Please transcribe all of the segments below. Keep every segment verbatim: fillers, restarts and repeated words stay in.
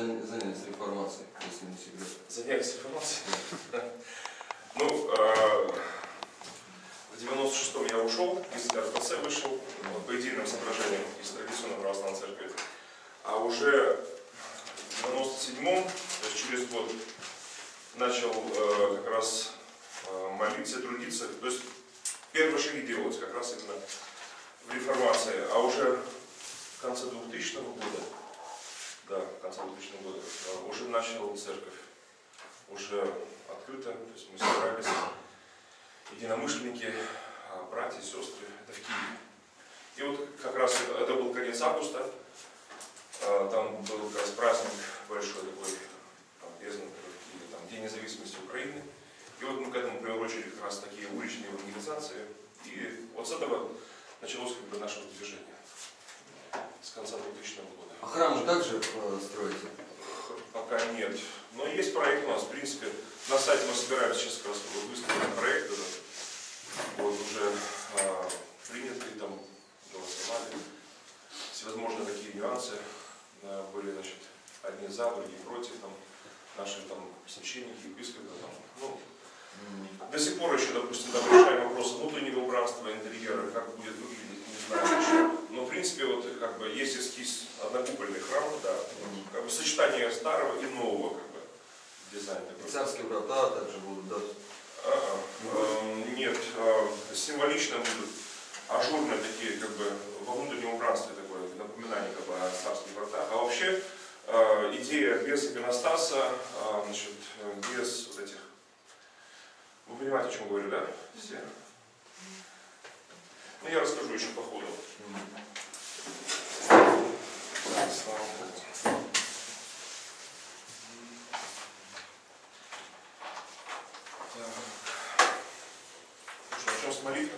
занялись реформацией, если не секрет? Занялись реформацией? Ну, в девяносто шестом я ушел, из эр пэ цэ вышел по идейным соображениям из традиционной православной церкви. А уже в девяносто седьмом, то есть через год, начал как раз молиться, трудиться. То есть первые шаги делать как раз именно в реформации. А уже в конце двухтысячного года, да, в конце двухтысячного года, уже начал церковь. Уже открыто, то есть мы собирались, единомышленники, братья, сестры, это в Киеве. И вот как раз это, это был конец августа, там был как раз праздник большой такой, бездны, там, День независимости Украины. И вот мы к этому приурочили как раз такие уличные евангелизации. И вот с этого началось как бы наше движение, с конца двухтысячного года. А храм же также э, строите? Пока нет. Но есть проект у нас, в принципе, на сайте мы собираемся сейчас как раз выставить проект, вот уже а, приняты, там голосовали, всевозможные такие нюансы а, были, значит, одни за, другие против, там, наши там священники, епископы, там, ну, до сих пор еще, допустим, там решаем вопросы внутреннего убранства, интерьера, как будет выглядеть, не знаю еще. Но в принципе, вот как бы есть эскиз однокупольный храм, да, как бы сочетание старого и нового, как бы, дизайна. Царские врата также будут, да? А -а, э, нет, э, символично будут ажурные такие, как бы, во внутреннем убранстве такое напоминание как бы о царских вратах. А вообще э, идея без иконостаса, э, значит, без вот этих. Вы понимаете, о чем говорю, да? Все. Ну, я расскажу еще по ходу. Слава Богу. Так. Ну что, начнем с молитвы?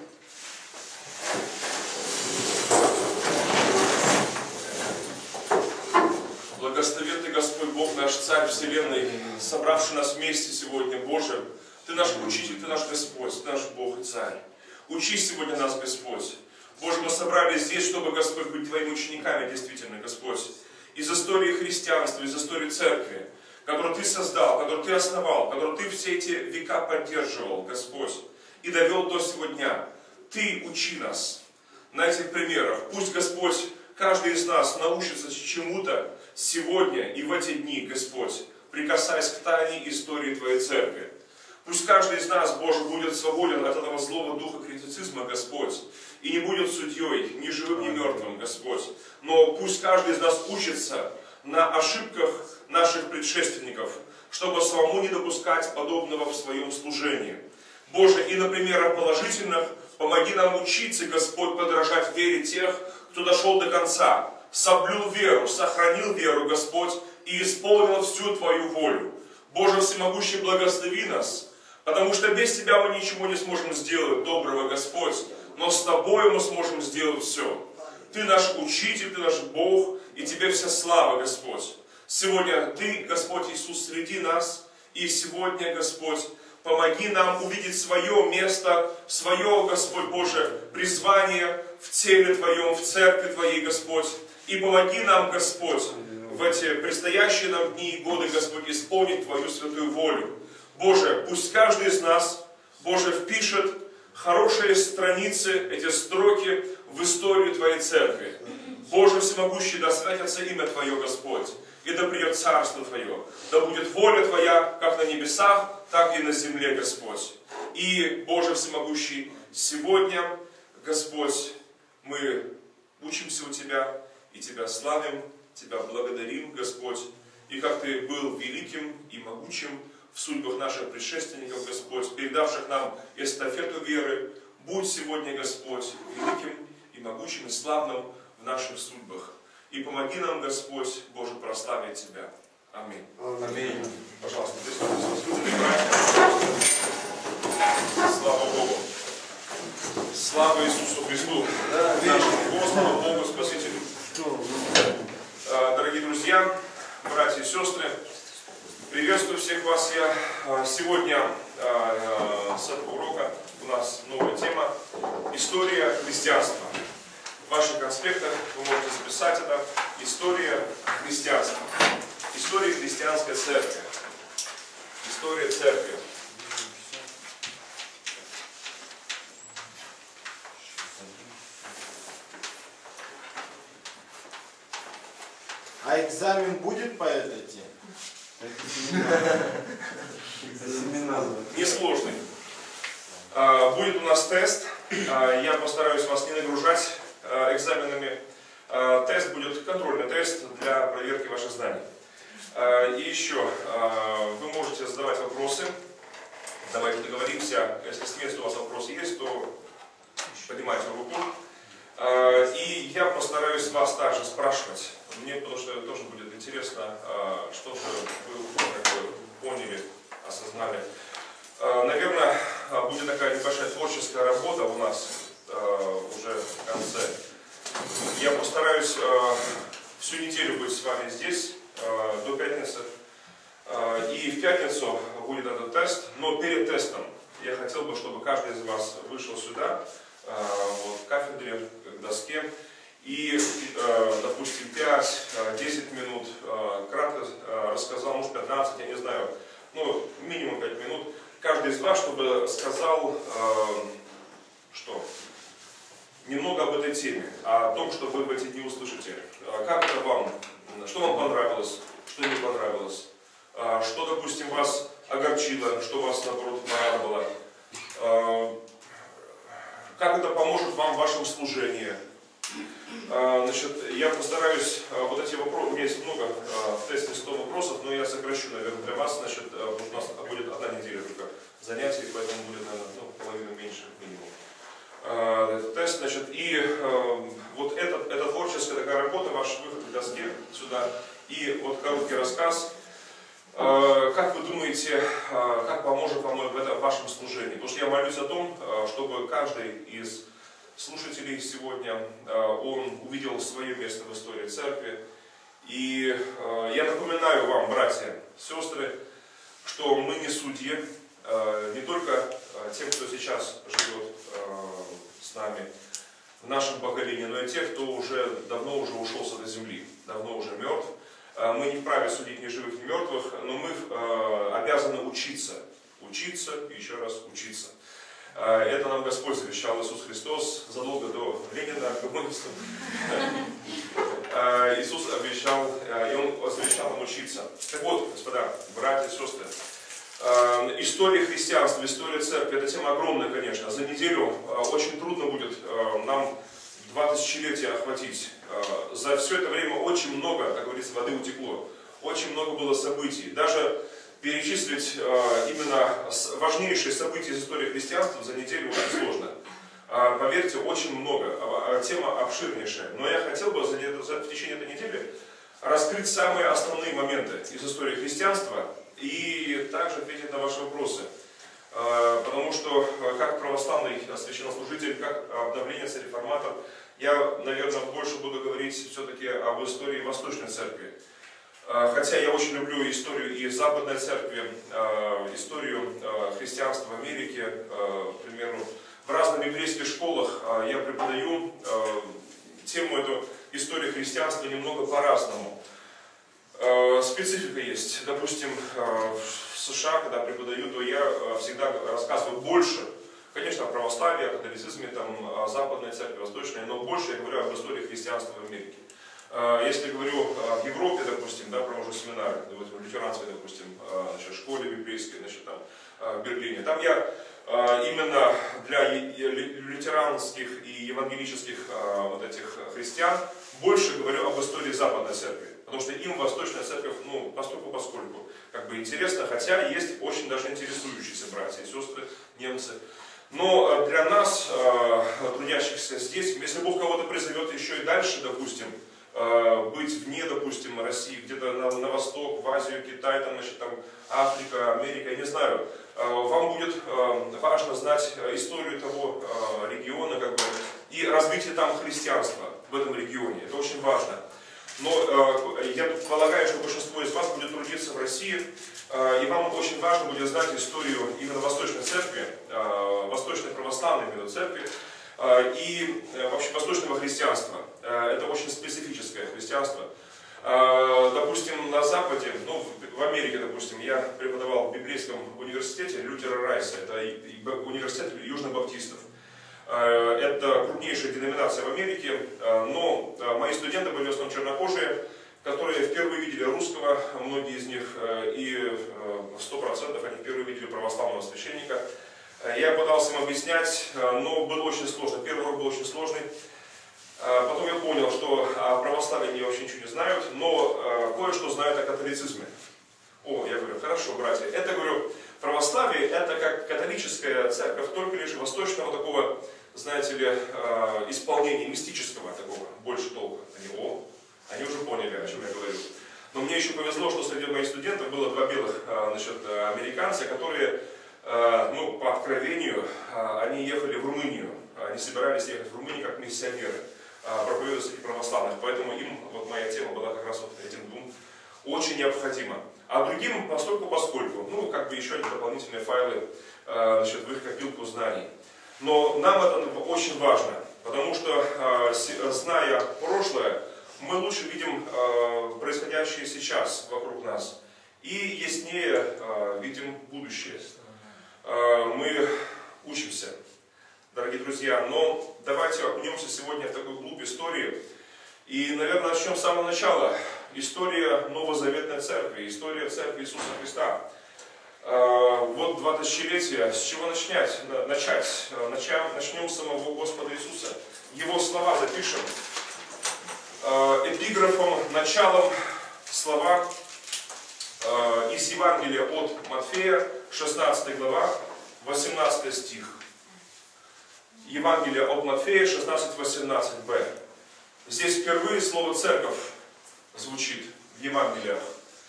Благословен Ты, Господь Бог, наш Царь Вселенной, собравший нас вместе сегодня, Боже. Ты наш Учитель, Ты наш Господь, Ты наш Бог и Царь. Учи сегодня нас, Господь. Боже, мы собрались здесь, чтобы, Господь, быть Твоими учениками, действительно, Господь. Из истории христианства, из истории церкви, которую Ты создал, которую Ты основал, которую Ты все эти века поддерживал, Господь, и довел до сегодня. Ты учи нас на этих примерах. Пусть, Господь, каждый из нас научится чему-то сегодня и в эти дни, Господь, прикасаясь к тайне истории Твоей церкви. Пусть каждый из нас, Боже, будет свободен от этого злого духа критицизма, Господь, и не будет судьей, ни живым, ни мертвым, Господь. Но пусть каждый из нас учится на ошибках наших предшественников, чтобы самому не допускать подобного в своем служении. Боже, и на примерах положительных помоги нам учиться, Господь, подражать вере тех, кто дошел до конца, соблюл веру, сохранил веру, Господь, и исполнил всю Твою волю. Боже всемогущий, благослови нас, потому что без Тебя мы ничего не сможем сделать, доброго Господь, но с Тобой мы сможем сделать все. Ты наш Учитель, Ты наш Бог, и Тебе вся слава, Господь. Сегодня Ты, Господь Иисус, среди нас, и сегодня, Господь, помоги нам увидеть свое место, свое, Господь Боже, призвание в теле Твоем, в церкви Твоей, Господь, и помоги нам, Господь, в эти предстоящие нам дни и годы, Господь, исполнить Твою святую волю. Боже, пусть каждый из нас, Боже, впишет хорошие страницы, эти строки в историю Твоей церкви. Боже всемогущий, да святится имя Твое, Господь, и да придет царство Твое, да будет воля Твоя, как на небесах, так и на земле, Господь. И, Боже всемогущий, сегодня, Господь, мы учимся у Тебя и Тебя славим, Тебя благодарим, Господь, и как Ты был великим и могучим в судьбах наших предшественников, Господь, передавших нам эстафету веры, будь сегодня, Господь, великим и могучим и славным в наших судьбах. И помоги нам, Господь, Боже, прославить Тебя. Аминь. Аминь. Пожалуйста, присутствуйте, слава Богу. Слава Иисусу Христу, нашему Господу, Богу, Спасителю. Дорогие друзья, братья и сестры, приветствую всех вас. Я сегодня с этого урока у нас новая тема «История христианства». В ваших конспектах вы можете записать это «История христианства». История христианской церкви. История церкви. А экзамен будет по этой теме? Несложный. Будет у нас тест. Я постараюсь вас не нагружать экзаменами. Тест будет контрольный тест для проверки ваших знаний. И еще вы можете задавать вопросы. Давайте договоримся. Если с места у вас вопрос есть, то поднимайте руку. И я постараюсь вас также спрашивать. Мне, потому что тоже будет интересно, что же вы как бы поняли, осознали. Наверное, будет такая небольшая творческая работа у нас уже в конце. Я постараюсь всю неделю быть с вами здесь до пятницы. И в пятницу будет этот тест. Но перед тестом я хотел бы, чтобы каждый из вас вышел сюда, вот, к кафедре, к доске. И, допустим, пять-десять минут кратко рассказал, может пятнадцать, я не знаю, ну, минимум пять минут, каждый из вас, чтобы сказал, что немного об этой теме, о том, что вы в эти дни услышите. Как это вам, что вам понравилось, что не понравилось, что, допустим, вас огорчило, что вас, наоборот, порадовало, как это поможет вам в вашем служении. Значит, я постараюсь, вот эти вопросы, у меня есть много в тесте сто вопросов, но я сокращу, наверное, для вас, значит, у нас будет одна неделя только занятий, поэтому будет, наверное, ну, половину меньше минимум. Тест, значит, и вот это, это творческая такая работа, ваш выход к доске сюда, и вот короткий рассказ. Как вы думаете, как поможет вам в этом вашем служении? Потому что я молюсь о том, чтобы каждый из слушателей сегодня, он увидел свое место в истории церкви. И я напоминаю вам, братья, сестры, что мы не судьи, не только тем, кто сейчас живет с нами в нашем поколении, но и тех, кто уже давно уже ушел с этой земли, давно уже мертв. Мы не вправе судить ни живых, ни мертвых, но мы обязаны учиться, учиться и еще раз учиться. Это нам Господь завещал Иисус Христос задолго до Ленина, коммунистов. Иисус обещал, и Он завещал нам учиться. Так вот, господа, братья и сестры, история христианства, история церкви, это тема огромная, конечно. За неделю очень трудно будет нам два тысячелетия охватить. За все это время очень много, как говорится, воды утекло. Очень много было событий. Даже перечислить именно важнейшие события из истории христианства за неделю очень сложно. Поверьте, очень много. Тема обширнейшая. Но я хотел бы за, за, в течение этой недели раскрыть самые основные моменты из истории христианства и также ответить на ваши вопросы. Потому что как православный священнослужитель, как обновленец и реформатор, я, наверное, больше буду говорить все-таки об истории Восточной Церкви. Хотя я очень люблю историю и Западной Церкви, историю христианства в Америке, к примеру. В разных библейских школах я преподаю тему эту истории христианства немного по-разному. Специфика есть. Допустим, в США, когда преподаю, то я всегда рассказываю больше, конечно, о православии, о католицизме, там, о Западной Церкви, Восточной, но больше я говорю об истории христианства в Америке. Если говорю в Европе, допустим, да, провожу семинары, в лютеранской, допустим, значит, школе библейской, значит, там, в Берлине, там я именно для лютеранских и евангелических вот этих христиан больше говорю об истории Западной Церкви, потому что им Восточная Церковь, ну, постольку поскольку, как бы интересно, хотя есть очень даже интересующиеся братья и сестры, немцы. Но для нас, трудящихся здесь, если Бог кого-то призовет еще и дальше, допустим, быть вне, допустим, России, где-то на, на восток, в Азию, Китай, там, значит, там, Африка, Америка, я не знаю, вам будет важно знать историю того региона, как бы, и развитие там христианства в этом регионе. Это очень важно. Но я полагаю, что большинство из вас будет трудиться в России, и вам очень важно будет знать историю именно Восточной Церкви, Восточной Православной именно Церкви, и вообще восточного христианства. Это очень специфическое христианство. Допустим, на Западе, ну, в Америке, допустим, я преподавал в библейском университете Лютера Райса, это университет южнобаптистов. Это крупнейшая деноминация в Америке, но мои студенты были в основном чернокожие, которые впервые видели русского, многие из них, и сто процентов они впервые видели православного священника. Я пытался им объяснять, но было очень сложно, первый урок был очень сложный. Потом я понял, что о православии они вообще ничего не знают, но кое-что знают о католицизме. О, я говорю, хорошо, братья, это, говорю, православие, это как католическая церковь, только лишь восточного такого, знаете ли, исполнения, мистического такого, больше толка. Они, о, они уже поняли, о чем я говорю. Но мне еще повезло, что среди моих студентов было два белых, значит, американца, которые, ну, по откровению, они ехали в Румынию. Они собирались ехать в Румынию как миссионеры, проповедовать среди православных. Поэтому им вот моя тема была как раз вот этим двум очень необходима. А другим постольку поскольку, ну, как бы еще одни дополнительные файлы, значит, в их копилку знаний. Но нам это очень важно, потому что, зная прошлое, мы лучше видим происходящее сейчас вокруг нас и яснее видим будущее. Мы учимся, дорогие друзья, но давайте окунемся сегодня в такую глубь истории. И, наверное, начнем с самого начала. История Новозаветной Церкви, история Церкви Иисуса Христа. Вот два тысячелетия. С чего начать? Начать? Начнем с самого Господа Иисуса. Его слова запишем. Эпиграфом, началом слова из Евангелия от Матфея, шестнадцатая глава, восемнадцатый стих. Евангелие от Матфея шестнадцать восемнадцать бэ. Здесь впервые слово «церковь» звучит в Евангелиях.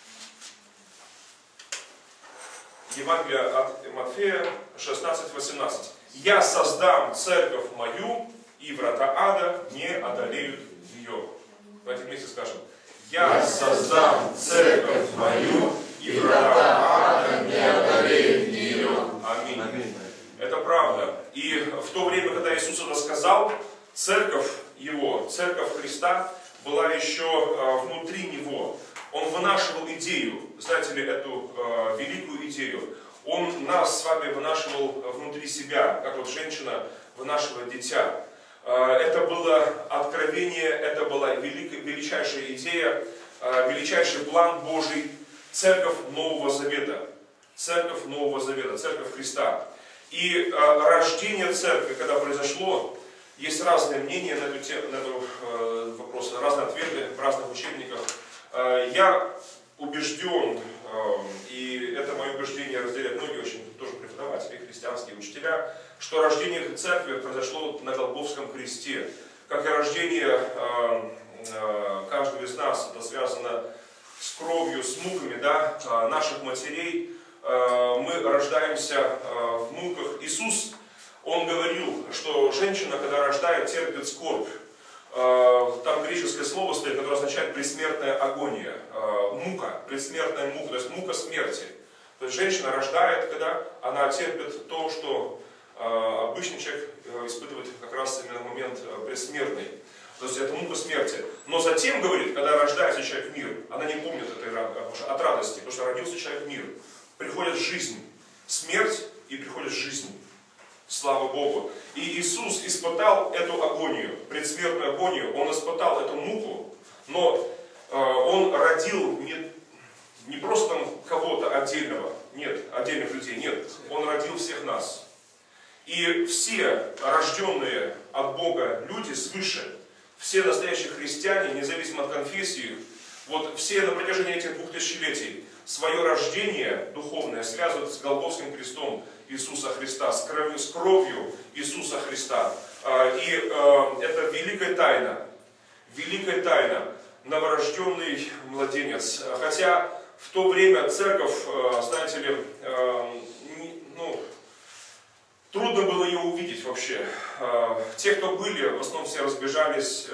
Евангелие от Матфея шестнадцать восемнадцать. «Я создам церковь мою, и врата ада не одолеют ее». Давайте вместе скажем. «Я создам церковь мою, и врата ада не одолеют ее». Аминь. Аминь. Это правда. И в то время, когда Иисус это сказал, церковь Его, церковь Христа, была еще внутри Него. Он вынашивал идею, знаете ли, эту э, великую идею. Он нас с вами вынашивал внутри себя, как вот женщина вынашивает дитя. Э, это было откровение, это была великая, величайшая идея, э, величайший план Божий. Церковь Нового Завета. Церковь Нового Завета, церковь Христа. И э, рождение церкви, когда произошло, есть разные мнения на эту тему, на этот э, вопрос, разные ответы в разных учебниках. Э, я убежден, э, и это мое убеждение разделяют многие очень тоже преподаватели, христианские учителя, что рождение церкви произошло на Голгофском кресте. Как и рождение э, э, каждого из нас, это связано с кровью, с муками, да, наших матерей. Мы рождаемся в муках. Иисус, Он говорил, что женщина, когда рождает, терпит скорбь. Там греческое слово стоит, которое означает предсмертная агония. Мука, предсмертная мука, то есть мука смерти. То есть женщина рождает, когда она терпит то, что обычный человек испытывает как раз именно в момент предсмертный. То есть это мука смерти. Но затем, говорит, когда рождается человек в мир, она не помнит этой от радости, потому что родился человек в мир. Приходит жизнь, смерть и приходит жизнь. Слава Богу. И Иисус испытал эту агонию, предсмертную агонию. Он испытал эту муку, но э, Он родил не, не просто там кого-то отдельного, нет, отдельных людей, нет. Он родил всех нас. И все рожденные от Бога люди свыше, все настоящие христиане, независимо от конфессии, вот все на протяжении этих двух тысячелетий свое рождение духовное связывают с Голгофским крестом Иисуса Христа, с кровью, с кровью Иисуса Христа. И это великая тайна, великая тайна, новорожденный младенец. Хотя в то время церковь, знаете ли, ну, трудно было ее увидеть вообще. Те, кто были, в основном все разбежались,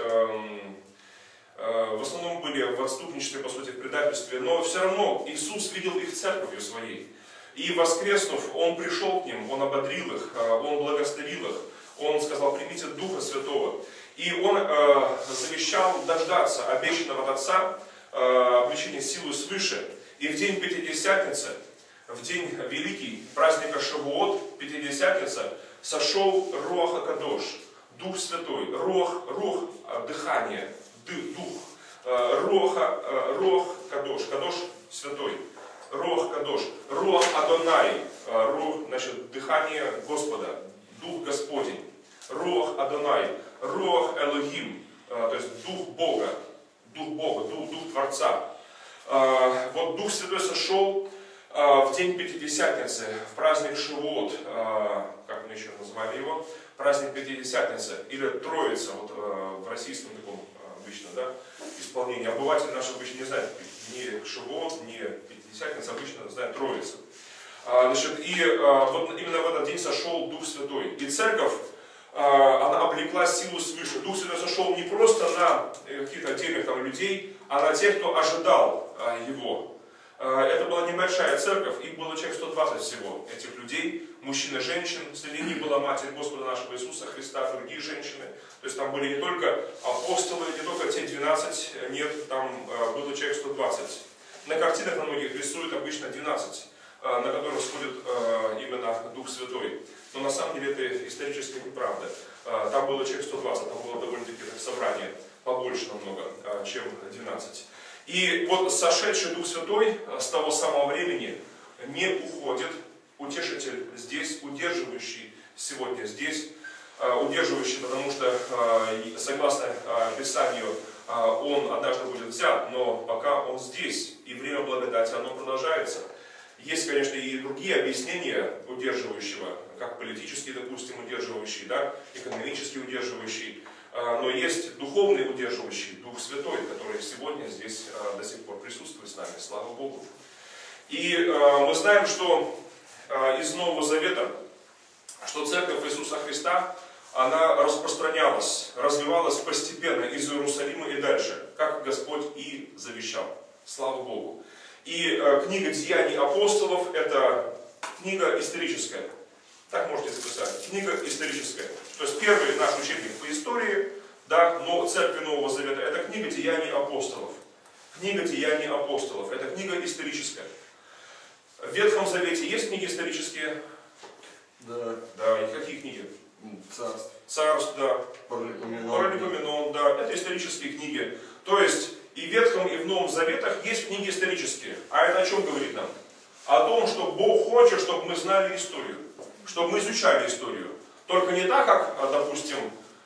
в основном были в отступничестве, по сути, в предательстве, но все равно Иисус видел их церковью своей. И воскреснув, Он пришел к ним, Он ободрил их, Он благословил их, Он сказал: примите Духа Святого. И Он э, завещал дождаться обещанного от Отца, обличения силы свыше. И в день Пятидесятницы, в день великий праздника Шавуот, Пятидесятница, сошел Руах ха-Кадош, Дух Святой, Руах, Рух, дыхание, дух, Руаха, Руах Кадош, Кадош Святой, Руах Кадош, Руах Адонай, Рух, значит, дыхание Господа, Дух Господень, Руах Адонай, Руах Элохим, то есть Дух Бога, Дух Бога, Дух, Дух Творца. Вот Дух Святой сошел в день Пятидесятницы, в праздник Шавуот, как мы еще называли его, праздник Пятидесятницы, или Троица, вот в российском таком обычно, да, исполнении. Обыватель наш обычно не знает ни Шавуот, ни Пятидесятница, обычно знает Троица. Значит, и вот именно в этот день сошел Дух Святой. И церковь, она облекла силу свыше. Дух Святой сошел не просто на каких-то отдельных там людей, а на тех, кто ожидал его. Это была небольшая церковь, их было человек сто двадцать всего, этих людей, мужчин и женщин. Среди них была Матерь Господа нашего Иисуса Христа, другие женщины. То есть там были не только апостолы, не только те двенадцать, нет, там было человек сто двадцать. На картинах на многих рисуют обычно двенадцать, на которых сходит именно Дух Святой. Но на самом деле это исторически неправда. Там было человек сто двадцать, там было довольно-таки собрание побольше намного, чем двенадцать. И вот сошедший Дух Святой с того самого времени не уходит, утешитель здесь, удерживающий сегодня здесь, удерживающий, потому что, согласно Писанию, он однажды будет взят, но пока он здесь, и время благодати, оно продолжается. Есть, конечно, и другие объяснения удерживающего, как политически, допустим, удерживающий, да, экономически удерживающий. Но есть духовный удерживающий, Дух Святой, который сегодня здесь до сих пор присутствует с нами, слава Богу. И мы знаем, что из Нового Завета, что Церковь Иисуса Христа, она распространялась, развивалась постепенно из Иерусалима и дальше, как Господь и завещал. Слава Богу. И книга Деяний апостолов – это книга историческая. Так можете записать. Книга историческая. То есть первый наш учебник по истории, да, но Церкви Нового Завета, это книга Деяний апостолов. Книга Деяний апостолов. Это книга историческая. В Ветхом Завете есть книги исторические? Да. Да, и какие книги? Царств. Царств, да. Паралипоменон. Паралипоменон, да. Это исторические книги. То есть и в Ветхом, и в Новом Заветах есть книги исторические. А это о чем говорит нам? О том, что Бог хочет, чтобы мы знали историю. Чтобы мы изучали историю. Только не так, как, допустим,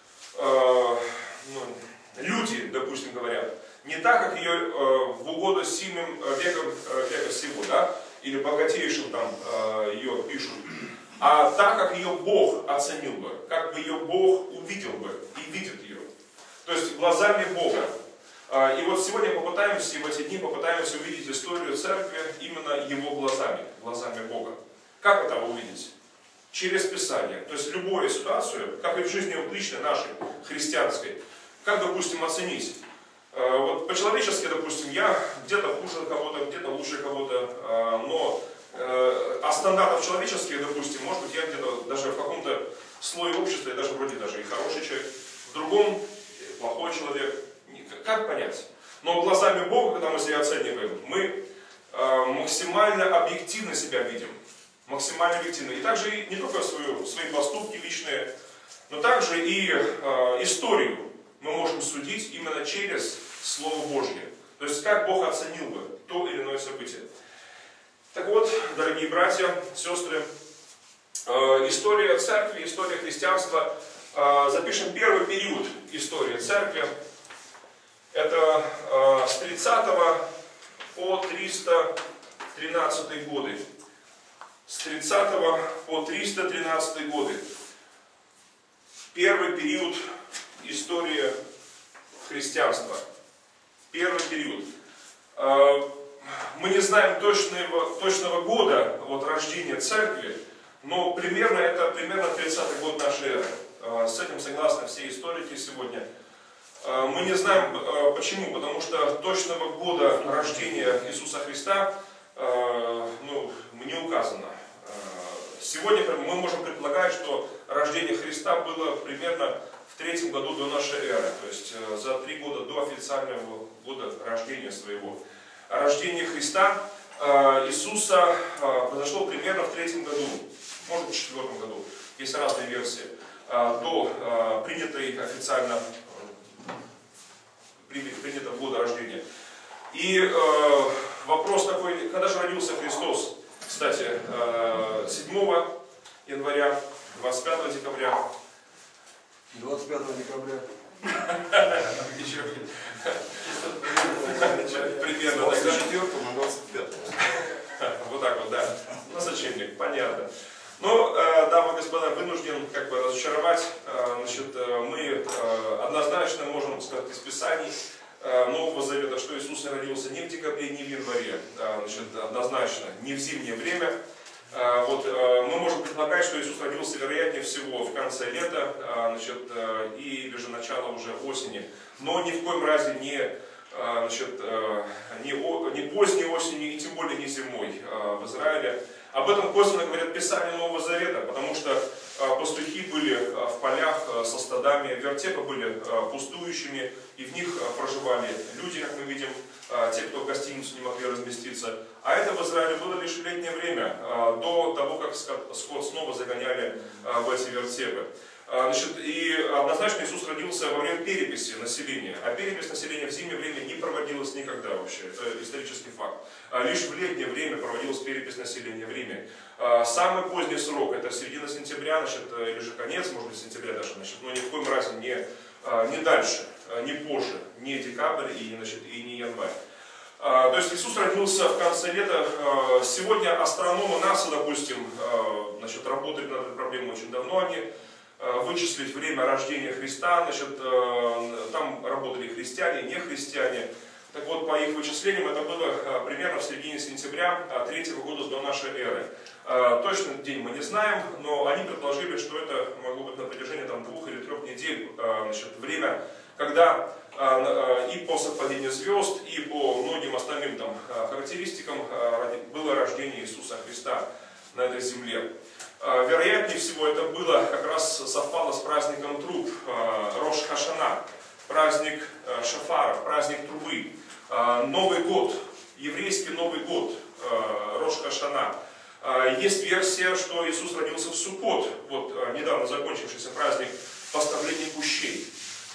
э, ну, люди, допустим, говорят. Не так, как ее э, в угоду сильным веком э, века сего, да? Или богатейшим там э, ее пишут. А так, как ее Бог оценил бы. Как бы ее Бог увидел бы и видит ее. То есть глазами Бога. Э, и вот сегодня попытаемся, и в эти дни попытаемся увидеть историю церкви именно его глазами. Глазами Бога. Как это увидеть? Через Писание. То есть любую ситуацию, как и в жизни вот личной нашей, христианской, как, допустим, оценить? Вот по-человечески, допустим, я где-то хуже кого-то, где-то лучше кого-то, но а стандартов человеческих, допустим, может быть, я где-то даже в каком-то слое общества, я даже вроде даже и хороший человек, в другом плохой человек. Как понять? Но глазами Бога, когда мы себя оцениваем, мы максимально объективно себя видим. Максимально объективно. И также и не только свою, свои поступки личные, но также и э, историю мы можем судить именно через Слово Божье. То есть как Бог оценил бы то или иное событие. Так вот, дорогие братья, сестры, э, история церкви, история христианства. Э, запишем первый период истории церкви. Это э, с тридцатого по триста тринадцатый годы. С тридцатого по триста тринадцатый годы. Первый период истории христианства. Первый период. Мы не знаем точного, точного года вот, рождения церкви, но примерно это примерно тридцатый год нашей эры. С этим согласны все историки сегодня. Мы не знаем почему, потому что точного года рождения Иисуса Христа ну, не указано. Сегодня мы можем предполагать, что рождение Христа было примерно в третьем году до нашей эры, то есть за три года до официального года рождения своего. Рождение Христа, Иисуса, произошло примерно в третьем году, может в четвертом году, есть разные версии, до принятой официально принятого года рождения. И э, вопрос такой, когда же родился Христос? Кстати, э, седьмого января, двадцать пятого декабря. двадцать пятого декабря. Примерно двадцать тогда. четвёртого на двадцать пятое. Вот так вот, да. Ну, сочельник, понятно. Но, э, дамы и господа, вынужден как бы разочаровать. Э, значит, э, мы э, однозначно можем сказать из Писаний э, Нового Завета, что Иисус не родился ни в декабре, ни в январе. Э, значит, однозначно, не в зимнее время. Э, вот, э, мы можем предполагать, что Иисус родился, вероятнее всего, в конце лета, э, значит, э, или же начало уже осени. Но ни в коем разе не, э, значит, э, не, о, не поздней осенью и тем более не зимой э, в Израиле. Об этом косвенно говорят Писания Нового Завета, потому что э, пастухи были э, в полях э, со стадами, вертепы были э, пустующими, и в них э, проживали люди, как мы видим, э, те, кто в гостиницу не могли разместиться. А это в Израиле было лишь в летнее время, э, до того, как скот снова загоняли э, в эти вертепы. Значит, и однозначно Иисус родился во время переписи населения. А перепись населения в зимнее время не проводилась никогда вообще. Это исторический факт. Лишь в летнее время проводилась перепись населения в Риме. Самый поздний срок это середина сентября, значит, или же конец, может быть, сентября даже, значит, но ни в коем разе не, не дальше, не позже, не декабрь и, значит, и не январь. То есть Иисус родился в конце лета. Сегодня астрономы НАСА, допустим, значит, работают над этой проблемой очень давно. Они вычислить время рождения Христа, значит, там работали христиане, не христиане. Так вот, по их вычислениям, это было примерно в середине сентября третьего года до нашей эры. Точный день мы не знаем, но они предположили, что это могло быть на протяжении там, двух или трех недель. Значит, время, когда и по совпадению звезд, и по многим остальным там, характеристикам было рождение Иисуса Христа на этой земле. Вероятнее всего это было, как раз совпало с праздником труб, Рош Хашана, праздник Шафара, праздник трубы, Новый год, еврейский Новый год, Рош Хашана. Есть версия, что Иисус родился в Суккот, вот недавно закончившийся праздник поставления кущей.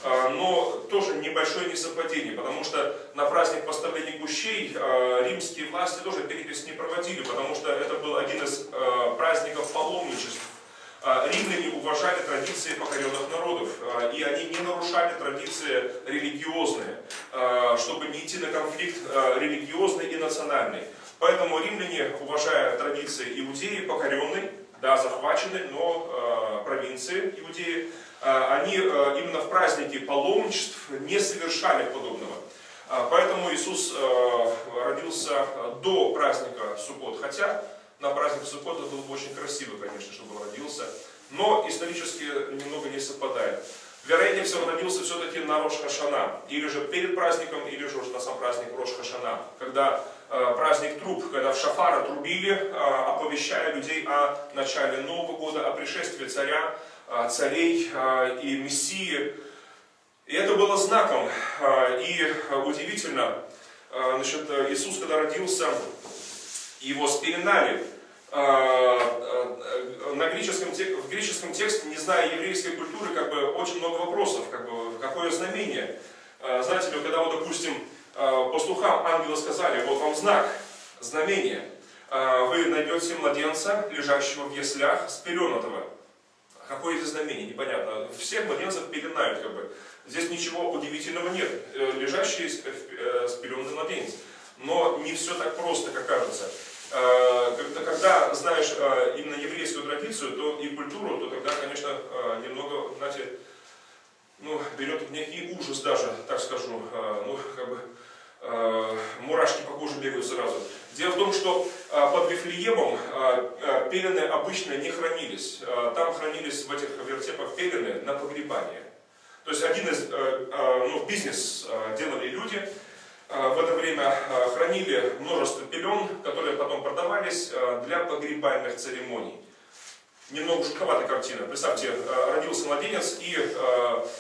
Но тоже небольшое несовпадение, потому что на праздник поставления кущей римские власти тоже перепись не проводили, потому что это был один из праздников паломничеств. Римляне уважали традиции покоренных народов, и они не нарушали традиции религиозные, чтобы не идти на конфликт религиозный и национальный. Поэтому римляне, уважая традиции Иудеи, покоренной, да, захваченной, но провинции Иудеи, они именно в празднике паломничеств не совершали подобного. Поэтому Иисус родился до праздника Суккот, хотя на праздник Суккот это было бы очень красиво, конечно, чтобы он родился, но исторически немного не совпадает. Вероятнее всего, он родился все-таки на Рош Хашана, или же перед праздником, или же уже на сам праздник Рош Хашана, когда праздник труб, когда в шафары трубили, оповещая людей о начале Нового года, о пришествии царя, царей и Мессии. И это было знаком. И удивительно, значит, Иисус, когда родился, его спеленали. На греческом, в греческом тексте, не зная еврейской культуры, как бы очень много вопросов, как бы, какое знамение. Знаете ли, когда, вот, допустим, пастухам ангелы сказали, вот вам знак, знамение, вы найдете младенца, лежащего в яслях, спеленатого. Какое это знамение, непонятно. Всех младенцев пеленают, как бы. Здесь ничего удивительного нет. Лежащий спеленный младенец. Но не все так просто, как кажется. Когда знаешь именно еврейскую традицию, то и культуру, то тогда, конечно, немного, знаете, ну, берет некий ужас даже, так скажу, ну, как бы, мурашки по коже бегают сразу. Дело в том, что под Вифлеемом пелены обычно не хранились. Там хранились в этих вертепах пелены на погребание. То есть один из, ну, бизнес делали люди. В это время хранили множество пелен, которые потом продавались для погребальных церемоний. Немного жутковатая картина. Представьте, родился младенец, и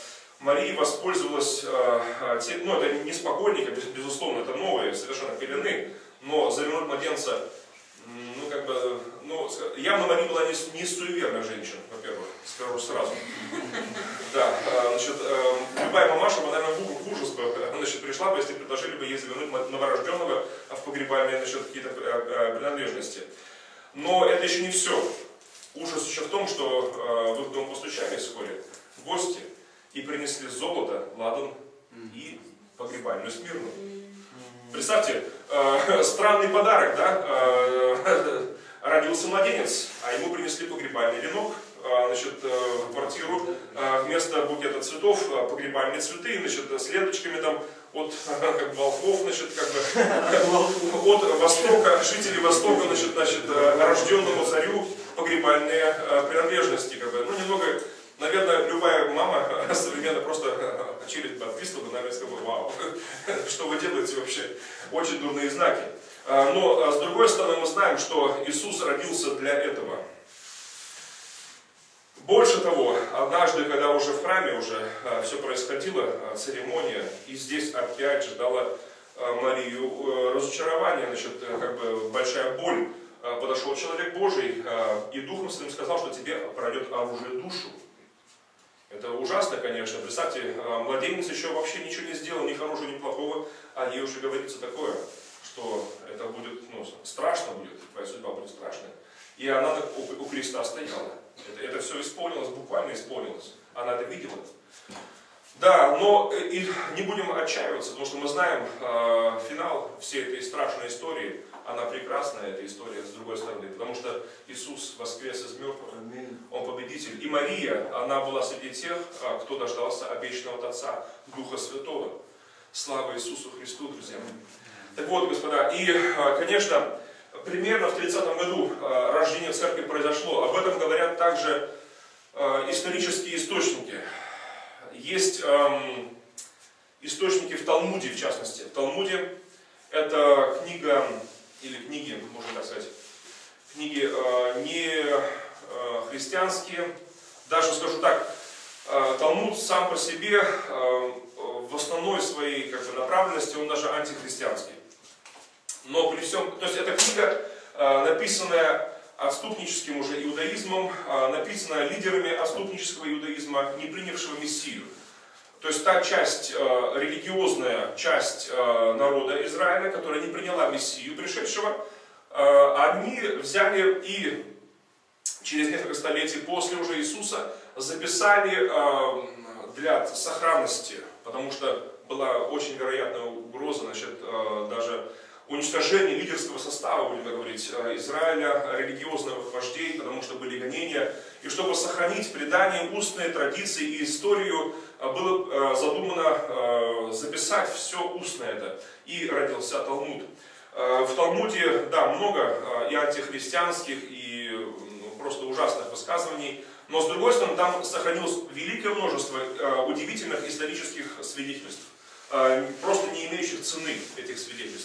Мария воспользовалась, ну это не спокойника, безусловно, это новые совершенно пелены, но завернуть младенца, ну как бы, ну явно Мария была не, не суеверная женщина, во-первых, скажу сразу. Да, значит, любая мамаша, наверное, в ужас бы, значит, пришла бы, если предложили бы ей завернуть новорожденного в погребальные, значит, какие-то принадлежности. Но это еще не все. Ужас еще в том, что в их дом постучали вскоре в гости и принесли золото, ладан и погребальную смирну. Представьте, странный подарок, да? Родился младенец, а ему принесли погребальный венок, значит, в квартиру вместо букета цветов погребальные цветы, значит, с ленточками там от как, волхвов, значит, как бы от Востока, жителей Востока, значит, значит, рожденному царю погребальные принадлежности, как бы, ну немного, наверное, любая мама современно просто челюсть бы отвисла бы, наверное, сказала, вау, что вы делаете вообще, очень дурные знаки. Но, с другой стороны, мы знаем, что Иисус родился для этого. Больше того, однажды, когда уже в храме уже все происходило, церемония, и здесь опять ждала Марию разочарование, значит, как бы большая боль, подошел человек Божий и Духом Своим сказал, что тебе пройдет оружие душу. Это ужасно, конечно. Представьте, младенец еще вообще ничего не сделал, ни хорошего, ни плохого, а ей уже говорится такое, что это будет, ну, страшно будет, твоя судьба будет страшная. И она у, у креста стояла. Это, это все исполнилось, буквально исполнилось. Она это видела. Да, но и не будем отчаиваться, потому что мы знаем э, финал всей этой страшной истории. Она прекрасная, эта история, с другой стороны, потому что Иисус воскрес из мертвых, Он победитель. И Мария, она была среди тех, кто дождался обещанного от Отца, Духа Святого. Слава Иисусу Христу, друзья. Так вот, господа, и, конечно, примерно в тридцатом году рождение церкви произошло. Об этом говорят также исторические источники. Есть эм, источники в Талмуде, в частности. В Талмуде это книга, или книги, можно так сказать, книги э, не э, христианские. Даже скажу так, э, Талмуд сам по себе э, в основной своей как бы, направленности, он даже антихристианский. Но при всем, то есть эта книга, э, написанная отступническим уже иудаизмом, э, написанная лидерами отступнического иудаизма, не принявшего Мессию. То есть та часть, э, религиозная часть э, народа Израиля, которая не приняла Мессию пришедшего, э, они взяли и через несколько столетий после уже Иисуса записали э, для сохранности, потому что была очень вероятная угроза, значит, э, даже уничтожение лидерского состава, будем так говорить, Израиля, религиозных вождей, потому что были гонения. И чтобы сохранить предание, устные традиции и историю, было задумано записать все устное это. И родился Талмуд. В Талмуде, да, много и антихристианских, и просто ужасных высказываний. Но с другой стороны, там сохранилось великое множество удивительных исторических свидетельств, просто не имеющих цены этих свидетельств.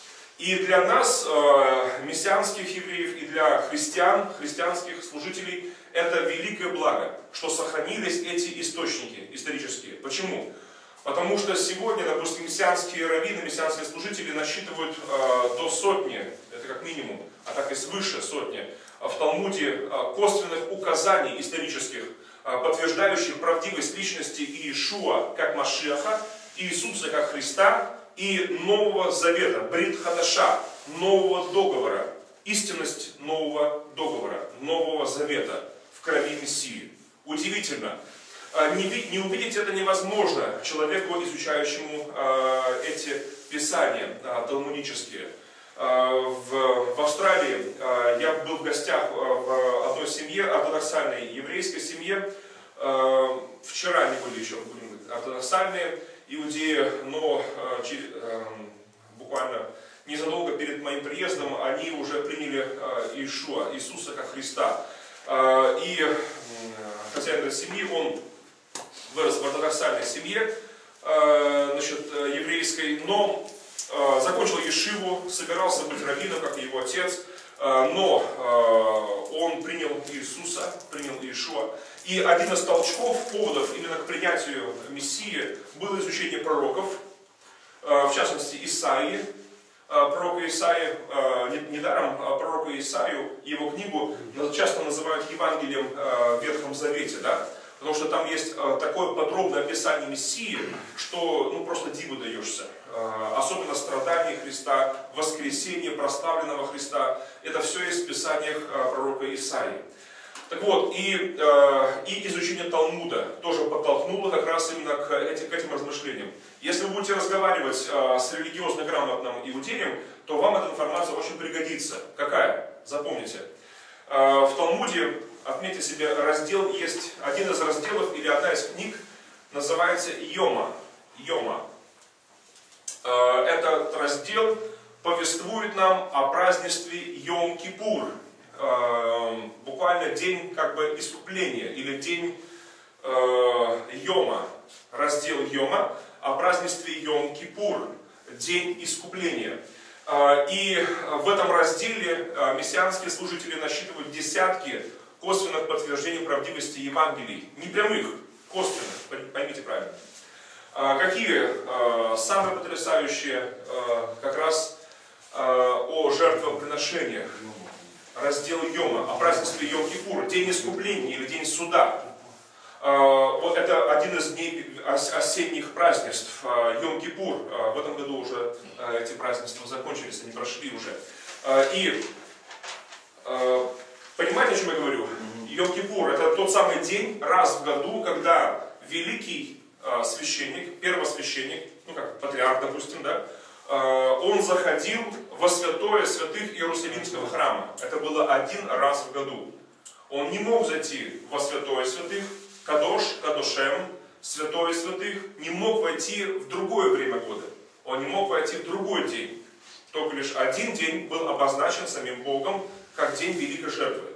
И для нас, э, мессианских евреев, и для христиан, христианских служителей, это великое благо, что сохранились эти источники исторические. Почему? Потому что сегодня, допустим, мессианские раввины, мессианские служители насчитывают э, до сотни, это как минимум, а так и свыше сотни, в Талмуде э, косвенных указаний исторических, э, подтверждающих правдивость личности Иешуа как Машиаха, Иисуса как Христа, и Нового Завета, Брит Хадаша, Нового Договора, истинность Нового Договора, Нового Завета в крови Мессии. Удивительно. Не, не увидеть это невозможно человеку, изучающему э, эти писания э, талмудические. Э, в, в Австралии э, я был в гостях в одной семье, ортодоксальной еврейской семье. Э, вчера они были еще ортодоксальные иудеи, но э, через, э, буквально незадолго перед моим приездом они уже приняли э, Иешуа, Иисуса как Христа. Э, и э, хозяин этой семьи, он вырос в ортодоксальной семье, э, значит, еврейской, но э, закончил ешиву, собирался быть раввином, как и его отец, но он принял Иисуса, принял Иешуа. И один из толчков, поводов именно к принятию Мессии было изучение пророков, в частности Исаии. Пророка Исаии, недаром пророка Исаию, его книгу часто называют Евангелием в Ветхом Завете, да? Потому что там есть такое подробное описание Мессии, что ну, просто диву даешься. Особенно страдания Христа, воскресение прославленного Христа. Это все есть в Писаниях пророка Исаии. Так вот, и, и изучение Талмуда тоже подтолкнуло как раз именно к этим, к этим размышлениям. Если вы будете разговаривать с религиозно грамотным иудеем, то вам эта информация очень пригодится. Какая? Запомните. В Талмуде, отметьте себе, раздел есть, один из разделов или одна из книг называется Йома. Йома. Этот раздел повествует нам о празднестве Йом-Кипур. Буквально день как бы искупления или день э, Йома, раздел Йома о празднестве Йом-Кипур, день искупления. Э, и в этом разделе э, мессианские служители насчитывают десятки косвенных подтверждений правдивости Евангелий, не прямых, косвенных, поймите правильно. Э, какие э, самые потрясающие э, как раз э, о жертвоприношениях. Раздел Йома, о празднестве Йом-Кипур, день искупления или день суда. Вот это один из дней осенних празднеств, Йом-Кипур. В этом году уже эти празднества закончились, они прошли уже. И понимаете, о чем я говорю? Йом-Кипур — это тот самый день раз в году, когда великий священник, первосвященник, ну как патриарх, допустим, да, он заходил во святое святых Иерусалимского храма. Это было один раз в году. Он не мог зайти во святое святых, Кадош, Кадошем, святое святых, не мог войти в другое время года. Он не мог войти в другой день. Только лишь один день был обозначен самим Богом как день великой жертвы.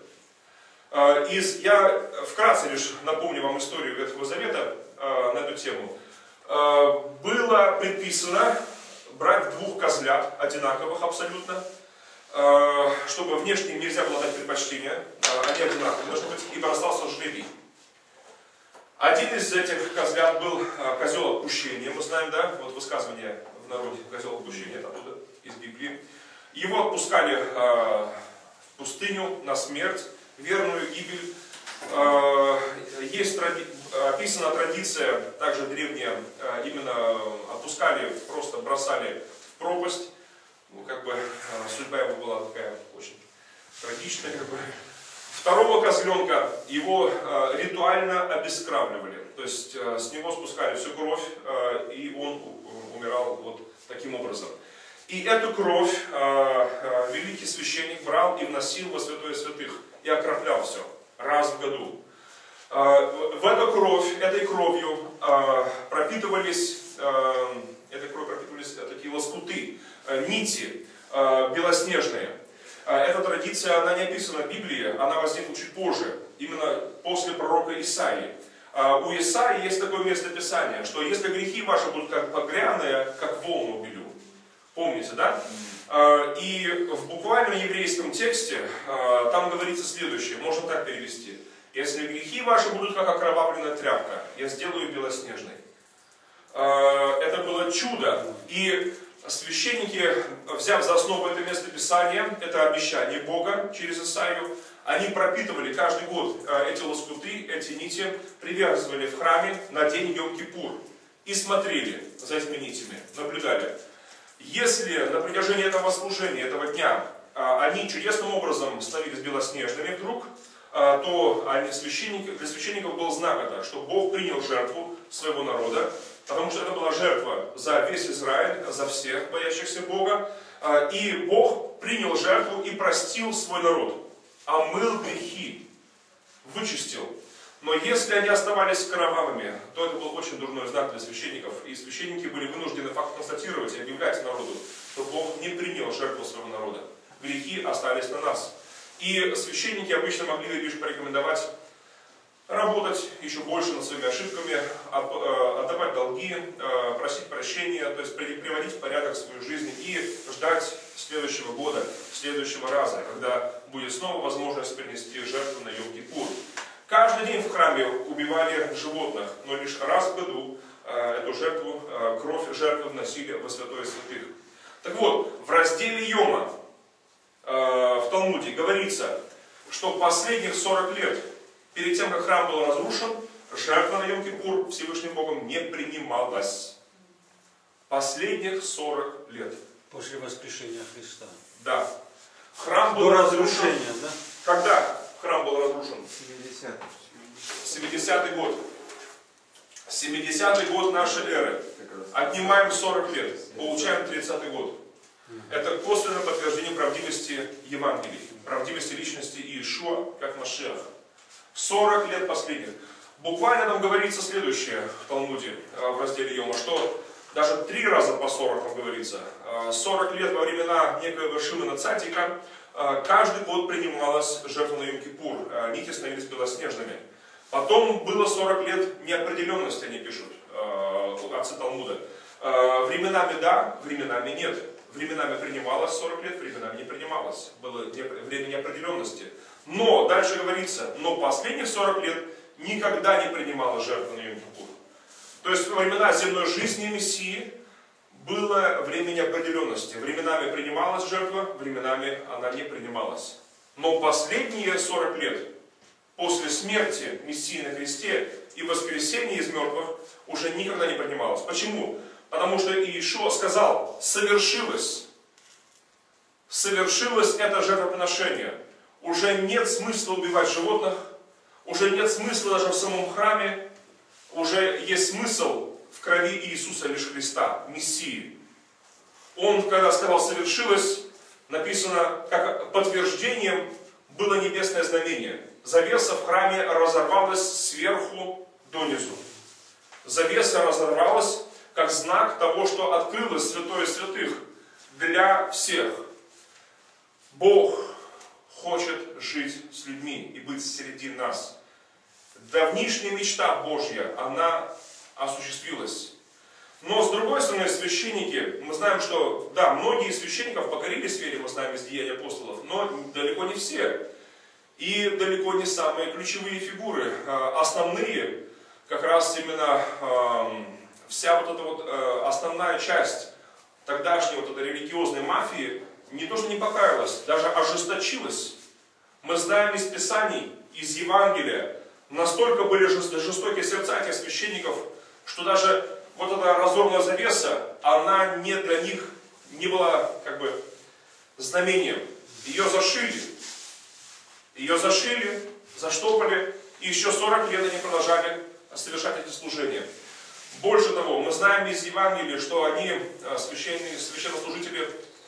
Из, я вкратце лишь напомню вам историю Ветхого Завета на эту тему. Было предписано брать двух козлят, одинаковых абсолютно, чтобы внешне нельзя было дать предпочтение, они одинаковые должны быть, ибо остался жребий. Один из этих козлят был козел отпущения, мы знаем, да, вот высказывание в народе, козел отпущения, это оттуда, из Библии. Его отпускали в пустыню на смерть, верную гибель. Есть описана традиция, также древняя, именно отпускали, просто бросали в пропасть. Ну, как бы судьба его была такая очень трагичная. Как бы. Второго козленка его ритуально обескравливали. То есть с него спускали всю кровь, и он умирал вот таким образом. И эту кровь великий священник брал и вносил во святое святых и окроплял все раз в году. В эту кровь, этой кровью пропитывались, этой кровью пропитывались такие лоскуты, нити белоснежные. Эта традиция, она не описана в Библии, она возникла чуть позже, именно после пророка Исаии. У Исаии есть такое местописание, что если грехи ваши будут как багряные, как волну белю. Помните, да? И в буквальном еврейском тексте там говорится следующее, можно так перевести. Если грехи ваши будут как окровавленная тряпка, я сделаю белоснежной. Это было чудо. И священники, взяв за основу это местописание, это обещание Бога через Исаию, они пропитывали каждый год эти лоскуты, эти нити, привязывали в храме на день Йом-Кипур и смотрели за этими нитями, наблюдали. Если на протяжении этого служения, этого дня, они чудесным образом становились белоснежными вдруг, то они, священники, для священников был знак это, что Бог принял жертву своего народа, потому что это была жертва за весь Израиль, за всех боящихся Бога, и Бог принял жертву и простил свой народ, омыл грехи, вычистил. Но если они оставались кровавыми, то это был очень дурной знак для священников, и священники были вынуждены факт констатировать и объявлять народу, что Бог не принял жертву своего народа. Грехи остались на нас. И священники обычно могли лишь порекомендовать работать еще больше над своими ошибками, отдавать долги, просить прощения, то есть приводить в порядок свою жизнь и ждать следующего года, следующего раза, когда будет снова возможность принести жертву на Йом-Кипур. Каждый день в храме убивали животных, но лишь раз в году эту жертву, кровь жертвы вносили во святое святых. Так вот, в разделе Йома в Талмуде говорится, что последних сорок лет, перед тем, как храм был разрушен, жертва на Йом-Кипур Всевышним Богом не принималась. Последних сорок лет. После воскрешения Христа. Да. Храм был До разрушен. разрушения, да? Когда храм был разрушен? семидесятый. семидесятый год. семидесятый год нашей эры. Отнимаем сорок лет. Получаем тридцатый год. Это косвенное подтверждение правдивости Евангелий. Правдивости личности Иешуа как Машиах. сорок лет последних. Буквально там говорится следующее в Талмуде, в разделе Йома, что даже три раза по сорок там говорится. сорок лет во времена некоего Шимона Цадика каждый год принималась жертва на Йом-Кипур. Нити становились белоснежными. Потом было сорок лет неопределенности, они пишут, отцы Талмуда. Временами да, временами нет. Временами принималось сорок лет, временами не принималось. Было время неопределенности. Но, дальше говорится, но последних сорок лет никогда не принималась жертва на Йом-Кипур. То есть во времена земной жизни Мессии было время неопределенности. Временами принималась жертва, временами она не принималась. Но последние сорок лет после смерти Мессии на кресте и воскресения из мертвых уже никогда не принималась. Почему? Потому что Иешуа сказал, совершилось. Совершилось это жертвоприношение. Уже нет смысла убивать животных, уже нет смысла даже в самом храме, уже есть смысл в крови Иисуса лишь Христа, Мессии. Он, когда сказал совершилось, написано, как подтверждением было небесное знамение. Завеса в храме разорвалась сверху донизу. Завеса разорвалась как знак того, что открылось святое святых для всех. Бог хочет жить с людьми и быть среди нас. Давнишняя мечта Божья, она осуществилась. Но с другой стороны, священники, мы знаем, что, да, многие из священников покорились вере, мы знаем из Деяний апостолов, но далеко не все. И далеко не самые ключевые фигуры. Основные, как раз именно вся вот эта вот основная часть тогдашней вот этой религиозной мафии не то что не покаялась, даже ожесточилась. Мы знаем из Писаний, из Евангелия, настолько были жестокие сердца этих священников, что даже вот эта разорванная завеса, она не для них не была как бы знамением. Ее зашили. Ее зашили, заштопали, и еще сорок лет они продолжали совершать эти служения. Больше того, мы знаем из Евангелия, что они, священные, священнослужители,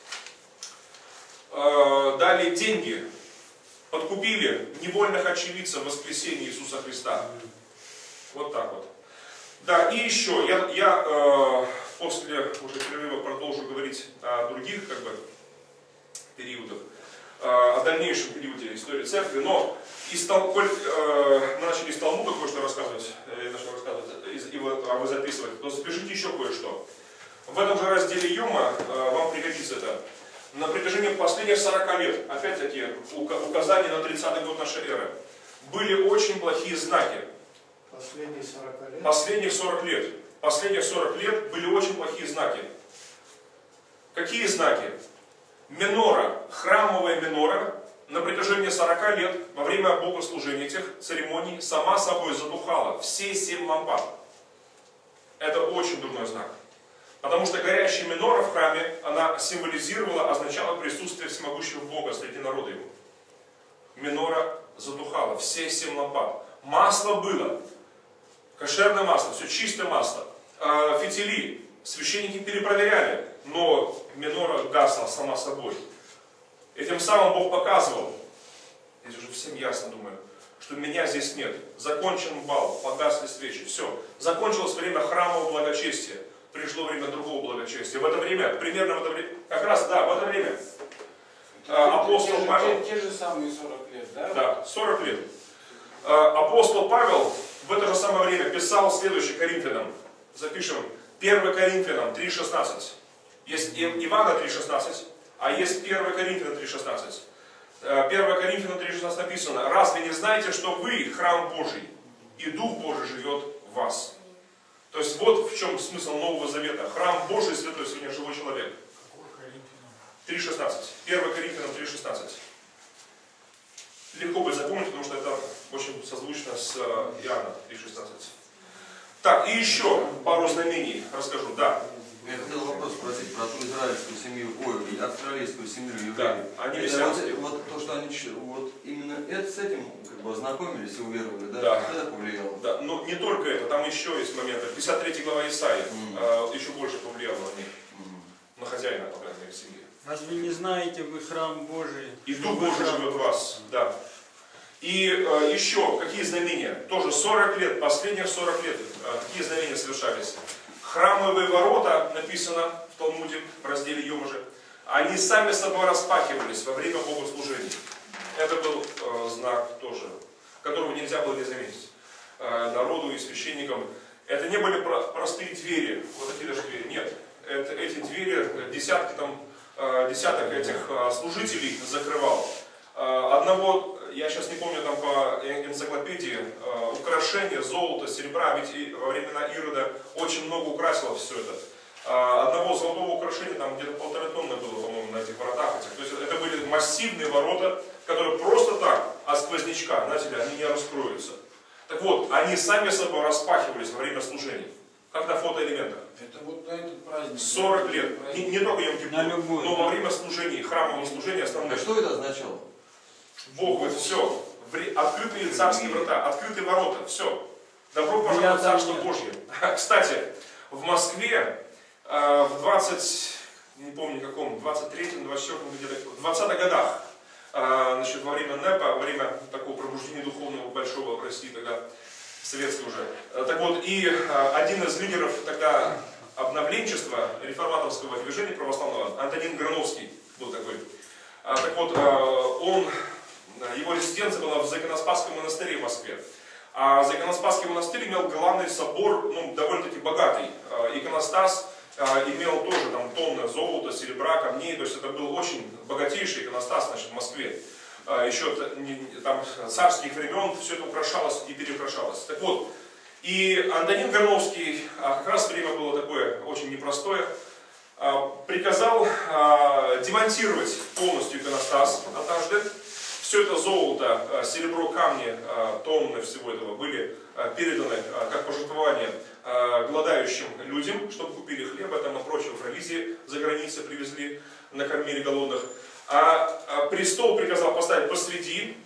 э, дали деньги, подкупили невольных очевидцев воскресения Иисуса Христа. Вот так вот. Да, и еще, я, я э, после уже перерыва продолжу говорить о других как бы периодах, э, о дальнейшем периоде истории церкви, но из, коль, э, мы начали из Талмуда кое-что рассказывать, э, начал рассказывать из, и вы, а вы записывать, то запишите еще кое-что. В этом же разделе Йома э, вам пригодится это. На протяжении последних сорока лет, опять-таки, указание на тридцатый год нашей эры, были очень плохие знаки. Последние сорок лет? Последних сорок лет. Последних сорок лет были очень плохие знаки. Какие знаки? Минора, храмовая минора, на протяжении сорока лет, во время богослужения этих церемоний, сама собой затухала. Все семь лампад. Это очень дурной знак. Потому что горящая минора в храме, она символизировала, означала присутствие всемогущего Бога среди народа его. Минора затухала, все семь лампад. Масло было. Кошерное масло, все чистое масло. Фитили священники перепроверяли, но минора гасла сама собой. Этим самым Бог показывал, здесь уже всем ясно, думаю, что меня здесь нет. Закончен бал, погасли свечи, все. Закончилось время храмового благочестия, пришло время другого благочестия. В это время, примерно в это время, как раз, да, в это время апостол те, Павел... те, те же самые сорок лет, да? Да, сорок лет. апостол Павел в это же самое время писал следующее Коринфянам. Запишем. первое Коринфянам три шестнадцать. Есть Ивана три шестнадцать, а есть первое Коринфянам три шестнадцать. первое Коринфянам три шестнадцать написано: «Разве не знаете, что вы храм Божий, и Дух Божий живет в вас?» То есть вот в чем смысл Нового Завета. Храм Божий, святой, сегодня живой человек. три шестнадцать. первое Коринфянам три шестнадцать. Легко будет запомнить, потому что это очень созвучно с Иоанна три шестнадцать. Так, и еще пару знамений расскажу. Да. Я хотел вопрос спросить про ту израильскую семью, ой, австралийскую семью евреев. Да, они это мессианские. вот, вот то, что они вот именно это, с этим как бы ознакомились и уверовали, да? Да. Это повлияло. Да, но не только это, там еще есть моменты. пятьдесят третья глава Исаии Mm. э, еще больше повлияла на них, Mm. на хозяина, по крайней мере, семьи. Разве не знаете вы храм Божий? И что Дух вы Божий храм живет в Божий? вас. Да. И э, еще какие знамения? Тоже сорок лет, последних сорок лет, э, какие знамения совершались? Храмовые ворота, написано в Талмуде, в разделе Йомажи, они сами собой распахивались во время богослужения. Это был э, знак тоже, которого нельзя было не заметить э, народу и священникам. Это не были про простые двери, вот такие даже двери, нет. Это, эти двери, десятки там, э, десяток этих э, служителей закрывал. Э, одного, я сейчас не помню там по энциклопедии, э, украшения, золота, серебра, ведь и во времена Ирода очень много украсило все это. Э, одного золотого украшения там где-то полторы тонны было, по-моему, на этих воротах этих. То есть это были массивные ворота, которые просто так, от сквознячка, знаете ли, они не раскроются. Так вот, они сами собой распахивались во время служения, как на фотоэлементах. Это вот на этот праздник. сорок лет, не, не только Йом На Кипур, любой. но во время служений, храмового служения А основных. что это означало? Бог говорит, все, открытые царские врата, открытые ворота, все. Добро пожаловать в Я Царство там Божье. Кстати, в Москве э, в двадцать, не помню каком, двадцать третьем, двадцать четвёртом, где-то, в двадцатых годах, э, значит, во время НЭПа, во время такого пробуждения духовного большого в России тогда, советской уже. Э, так вот, и э, один из лидеров тогда обновленчества реформаторского движения православного, Антонин Грановский был такой. Э, так вот, э, он, его резиденция была в Заиконоспасском монастыре в Москве. А Заиконоспасский монастырь имел главный собор, ну, довольно-таки богатый. Иконостас имел тоже там тонны золота, серебра, камней, то есть это был очень богатейший иконостас, значит, в Москве. Еще там царских времен все это украшалось и переукрашалось. Так вот, и Антонин Горновский, как раз время было такое очень непростое, приказал демонтировать полностью иконостас однажды. Все это золото, серебро, камни, тонны всего этого были переданы как пожертвование голодающим людям, чтобы купили хлеба там и прочего, провизии за границей привезли, накормили голодных. А престол приказал поставить посреди.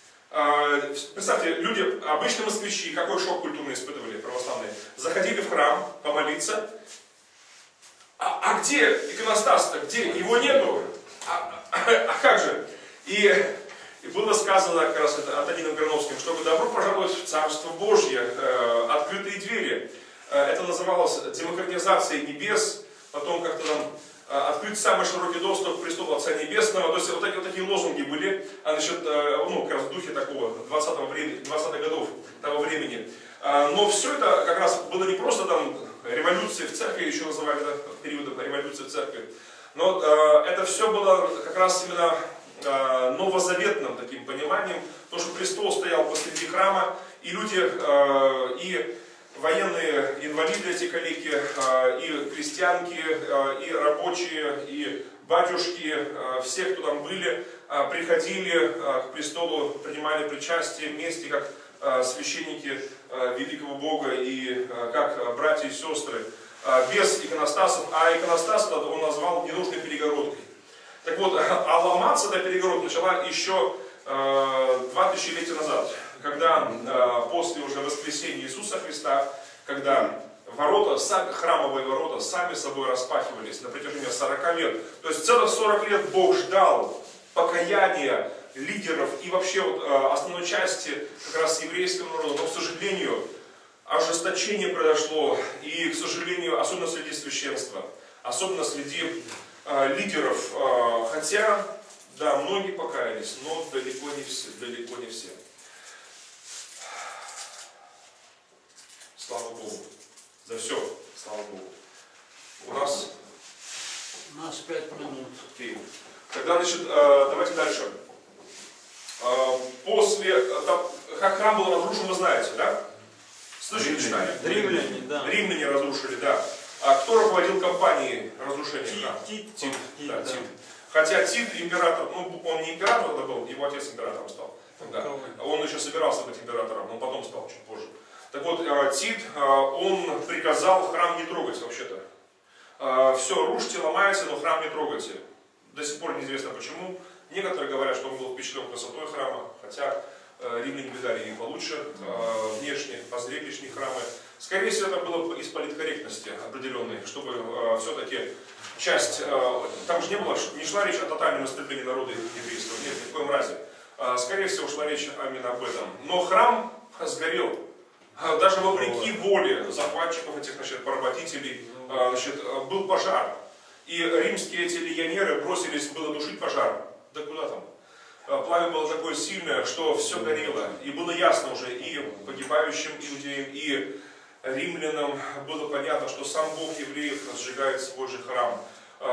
Представьте, люди, обычные москвичи, какой шок культурный испытывали православные, заходили в храм помолиться. А, а где иконостас-то? Где? Его нету. А, а, а как же? И И было сказано как раз это Антонином Грановским, чтобы добро пожаловать в Царство Божье, э, открытые двери. Э, это называлось демократизацией небес, потом как-то там э, открыть самый широкий доступ к престолу Отца Небесного. То есть вот такие, вот такие лозунги были, а насчет, э, ну, как раз в духе такого двадцатого времени, двадцатых годов того времени. Э, но все это как раз было не просто там революция в церкви, еще называли это периодом революции в церкви, но э, это все было как раз именно новозаветным таким пониманием, потому что престол стоял посреди храма, и люди, и военные инвалиды эти калеки, и крестьянки, и рабочие, и батюшки, все, кто там были, приходили к престолу, принимали причастие вместе, как священники великого Бога и как братья и сестры, без иконостасов, а иконостас он назвал ненужной перегородкой. Так вот, а ломаться эта перегородка начала еще э, два тысячелетия назад, когда э, после уже воскресения Иисуса Христа, когда ворота, сами, храмовые ворота сами собой распахивались на протяжении сорока лет. То есть целых сорок лет Бог ждал покаяния лидеров и вообще вот, э, основной части как раз еврейского народа, но, к сожалению, ожесточение произошло, и, к сожалению, особенно среди священства, особенно среди лидеров, хотя, да, многие покаялись, но далеко не все, далеко не все. нас пять минут. Окей. Тогда, значит, э, давайте дальше. Э, после, э, там, как храм был разрушен, вы знаете, да? Слышали, читали? Римляне, да. Римляне разрушили, да. А кто руководил кампанией разрушения храма? Тит, Тит, Тит, да, да. Тит. Хотя Тит император, ну он не император это был, его отец императором стал. Да. Он еще собирался быть императором, но потом стал чуть позже. Так вот, Тит, он приказал храм не трогать вообще-то. Все, рушьте, ломайте, но храм не трогайте. До сих пор неизвестно почему. Некоторые говорят, что он был впечатлен красотой храма, хотя римляне видали и получше внешне, позрелищнее храмы. Скорее всего, это было из политкорректности определенной, чтобы все-таки часть, там же не было, не шла речь о тотальном истреблении народа еврейского, нет, ни в коем разе. Скорее всего, шла речь именно об этом. Но храм сгорел. Даже вопреки воле захватчиков, этих, значит, поработителей, значит, был пожар. И римские эти легионеры бросились было душить пожар. Да куда там? Пламя было такое сильное, что все горело. И было ясно уже и погибающим иудеям, и римлянам было понятно, что сам Бог евреев сжигает свой же храм.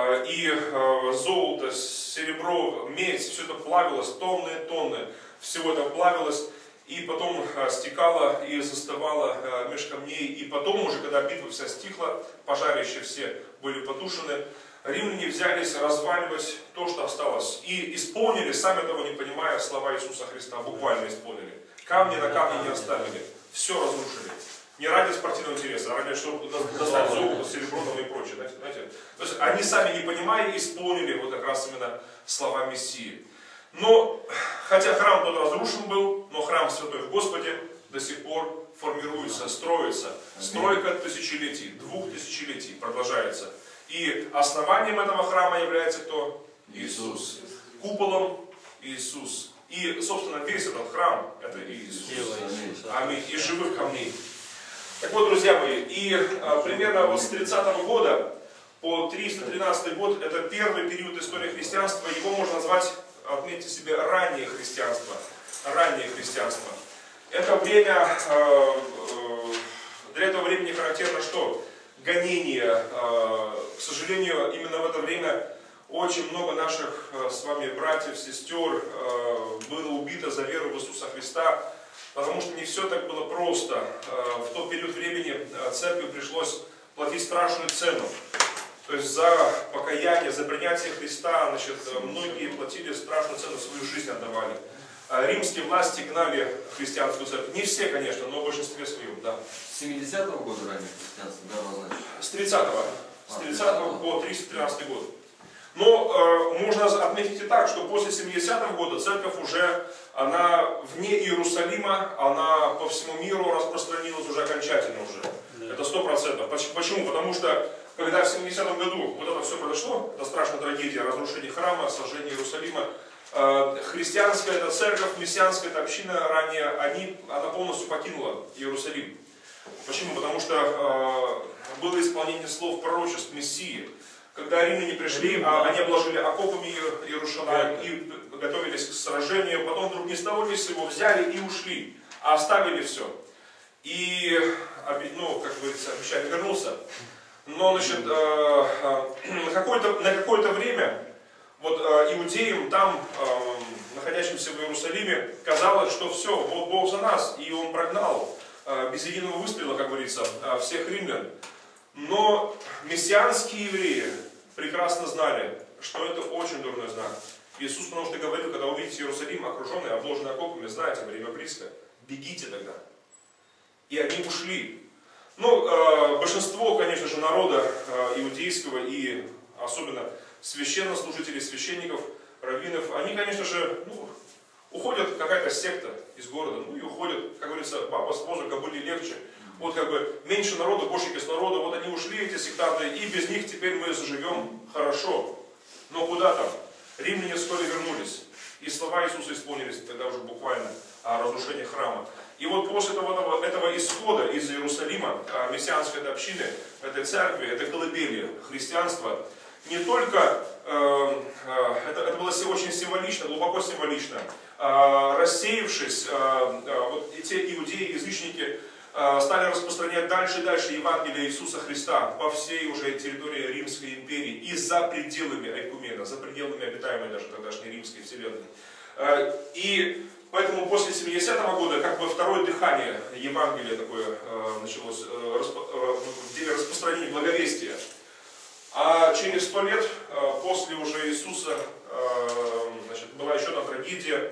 И золото, серебро, медь, все это плавилось, тонны и тонны. Всего это плавилось. И потом стекало и застывало меж камней. И потом уже, когда битва вся стихла, пожарища все были потушены, римляне взялись разваливать то, что осталось. И исполнили, сами того не понимая, слова Иисуса Христа. Буквально исполнили. Камни на камни не оставили. Все разрушили. Не ради спортивного интереса, а ради, чтобы достать золото, серебро и прочее. Знаете? То есть они сами не понимая, исполнили вот как раз именно слова Мессии. Но, хотя храм тот разрушен был, но храм святой в Господе до сих пор формируется, строится. Стройка тысячелетий, двух тысячелетий продолжается. И основанием этого храма является кто? Иисус. Куполом Иисус. И, собственно, весь этот храм это Иисус. Аминь. Из живых камней. Так вот, друзья мои, и а, примерно вот с тридцатого года по триста тринадцатый год, это первый период истории христианства, его можно назвать, отметьте себе, раннее христианство. Раннее христианство. Это время, э, э, для этого времени характерно что? Гонение. Э, к сожалению, именно в это время очень много наших э, с вами братьев, сестер э, было убито за веру в Иисуса Христа, потому что не все так было просто. Э, в тот период времени церкви пришлось платить страшную цену. То есть за покаяние, за принятие Христа, значит, многие платили страшную цену, свою жизнь отдавали. Римские власти гнали христианскую церковь. Не все, конечно, но в большинстве своем, да. С семидесятого года ранее христианство, да, обозначено? С тридцатого. С тридцатого по триста тринадцатый год. Но э, можно отметить и так, что после семидесятого года церковь уже, она вне Иерусалима, она по всему миру распространилась уже окончательно уже. Да. Это сто процентов. Почему? Потому что когда в семидесятом году вот это все произошло, это страшная трагедия, разрушение храма, сожжение Иерусалима, э, христианская эта церковь, мессианская эта община ранее, они, она полностью покинула Иерусалим. Почему? Потому что э, было исполнение слов пророчеств Мессии. Когда римляне пришли, а они обложили окопами Иерусалим и готовились к сражению, потом вдруг ни с того ни с сего взяли и ушли, а оставили все. И, ну, как говорится, обещали вернуться. Но, значит, на какое-то, на какое-то время вот иудеям там, находящимся в Иерусалиме, казалось, что все, вот Бог за нас, и Он прогнал без единого выстрела, как говорится, всех римлян. Но мессианские евреи прекрасно знали, что это очень дурной знак. Иисус, потому что говорил, когда увидите Иерусалим окруженный, обложенный окопами, знаете, время близко, бегите тогда. И они ушли. Ну, э, большинство, конечно же, народа э, иудейского и особенно священнослужителей, священников, раввинов, они, конечно же, ну, уходят, какая-то секта из города, ну и уходят, как говорится, баба с воза кобыле легче. Вот как бы меньше народа, больше кислорода, вот они ушли, эти сектанты, и без них теперь мы заживем хорошо. Но куда там? Римляне вскоре вернулись, и слова Иисуса исполнились тогда уже буквально о разрушении храма. И вот после этого, этого исхода из Иерусалима, мессианской этой общины, этой церкви, этой колыбели христианства, не только, э, э, это, это было очень символично, глубоко символично, э, рассеявшись, э, э, вот эти иудеи, язычники, стали распространять дальше и дальше Евангелие Иисуса Христа по всей уже территории Римской империи и за пределами Айкумена, за пределами обитаемой даже тогдашней Римской вселенной. И поэтому после семидесятого года как бы второе дыхание Евангелия такое началось, в деле распространения благовестия. А через сто лет после уже Иисуса, значит, была еще одна трагедия,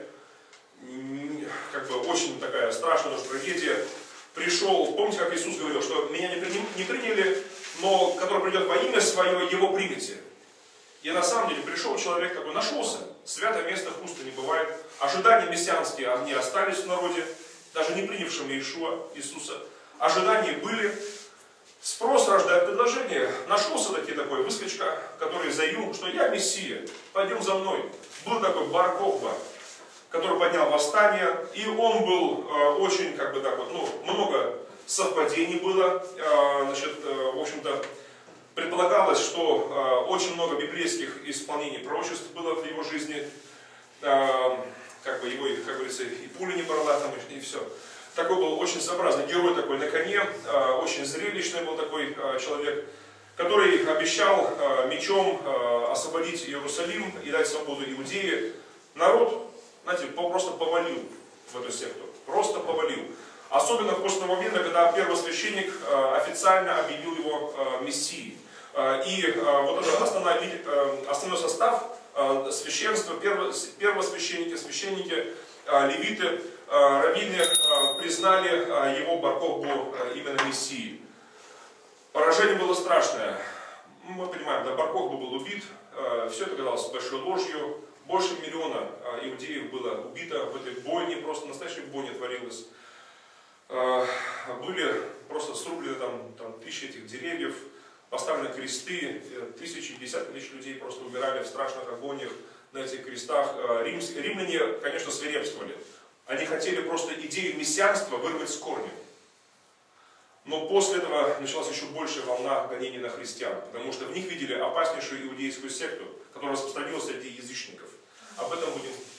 как бы очень такая страшная тоже трагедия. Пришел, помните, как Иисус говорил, что меня не, приняли, не приняли, но который придет во имя свое, его примете. И на самом деле пришел человек такой, нашелся, святое место пусто не бывает. Ожидания мессианские, они остались в народе, даже не принявшим Иешуа, Иисуса. Ожидания были. Спрос рождает предложение. Нашелся таки такой выскочка, который заявил, что я Мессия, пойдем за мной. Был такой Бар Кохба, который поднял восстание, и он был э, очень, как бы так вот, ну, много совпадений было, э, значит, э, в общем-то, предполагалось, что э, очень много библейских исполнений пророчеств было в его жизни, э, как бы его, как говорится, и пуля не брала там, и, и все. Такой был очень своеобразный герой такой на коне, э, очень зрелищный был такой э, человек, который обещал э, мечом э, освободить Иерусалим и дать свободу Иудеи. Народ, знаете, просто повалил в эту секту, просто повалил. Особенно после того момента, когда первосвященник э, официально объявил его э, мессией. Э, и э, вот этот основной, э, основной состав э, священства, перво, первосвященники, священники, э, левиты, э, раввины э, признали э, его Бар Кохбу э, именно мессией. Поражение было страшное. Мы понимаем, да, Бар Кохба был убит, э, все это казалось большой ложью. Больше миллиона э, иудеев было убито в этой бойне, просто настоящая бойня творилась. Э, были просто срублены там, там тысячи этих деревьев, поставлены кресты, э, тысячи, десятки тысяч людей просто умирали в страшных агониях на этих крестах. Э, Римс, римляне, конечно, свирепствовали. Они хотели просто идею мессианства вырвать с корнем. Но после этого началась еще большая волна гонений на христиан, потому что в них видели опаснейшую иудейскую секту, которая распространилась среди язычников. Об этом будем